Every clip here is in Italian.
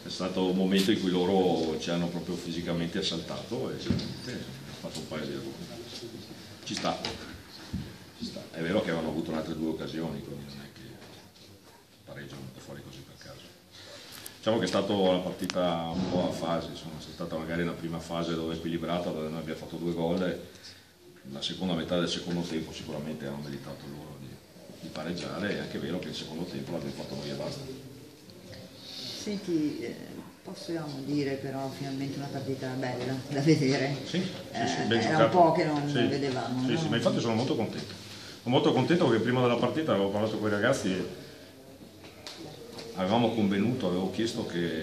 è stato un momento in cui loro ci hanno proprio fisicamente assaltato e veramente hanno fatto un paio di errori. Ci sta, ci sta. È vero che avevano avuto altre 2 occasioni, quindi non è che pareggiano fuori così per caso. Diciamo che è stata una partita un po' a fasi, insomma, è stata magari una prima fase dove è equilibrata, dove noi abbiamo fatto 2 gol e la seconda metà del secondo tempo sicuramente hanno meritato loro di pareggiare, è anche vero che il secondo tempo l'abbiamo fatto noi e basta. Senti, possiamo dire però finalmente una partita bella da vedere? Sì, ben era giocato. un po' che non vedevamo. Sì, no? sì, ma infatti sono molto contento. Sono molto contento perché prima della partita avevo parlato con i ragazzi e avevamo convenuto, avevo chiesto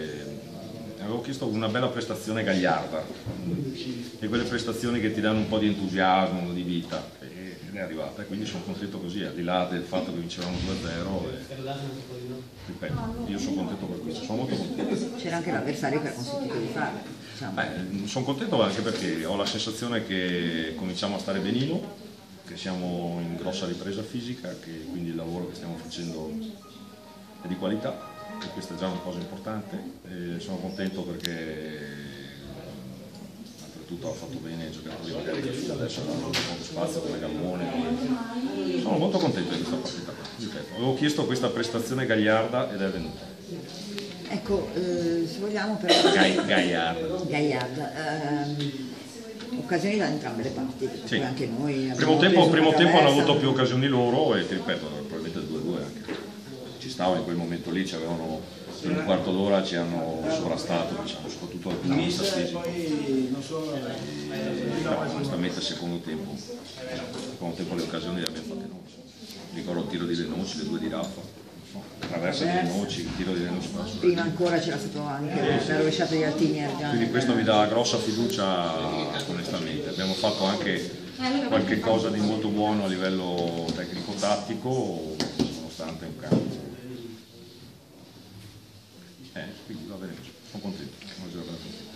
una bella prestazione gagliarda, e quelle prestazioni che ti danno un po' di entusiasmo, di vita, ed è arrivata, e quindi sono contento così, al di là del fatto che vincevamo 2-0. Ripeto, io sono contento per questo, sono molto contento. C'era anche l'avversario che ha consentito di farlo. Diciamo. Sono contento anche perché ho la sensazione che cominciamo a stare benino, che siamo in grossa ripresa fisica, che quindi il lavoro che stiamo facendo è di qualità, e questa è già una cosa importante. Sono contento perché oltretutto ha fatto bene i giocatori magari che fino adesso hanno avuto poco spazio come Gammone. Sono molto contento di questa partita qua. Ripeto, avevo chiesto questa prestazione gagliarda ed è venuta. Ecco, se vogliamo però... Gagliarda. Occasioni da entrambe le parti, sì. Anche noi primo tempo hanno avuto più occasioni loro e ti ripeto, probabilmente il 2-2 anche. Ci stavo in quel momento lì, per un quarto d'ora ci hanno sovrastato, diciamo, soprattutto dal punto di vista fisico. Onestamente il secondo tempo le occasioni le abbiamo fatte noi. Ricordo il tiro di Lenoci, le 2 di Raffa. Traversa di Lenoci, il tiro di Lenoci. Prima ancora c'era stato anche la rovesciata di Altini. Quindi questo mi dà grossa fiducia, onestamente. Abbiamo fatto anche qualche cosa di molto buono a livello tecnico-tattico, nonostante un campo. Quindi va bene, sono contento.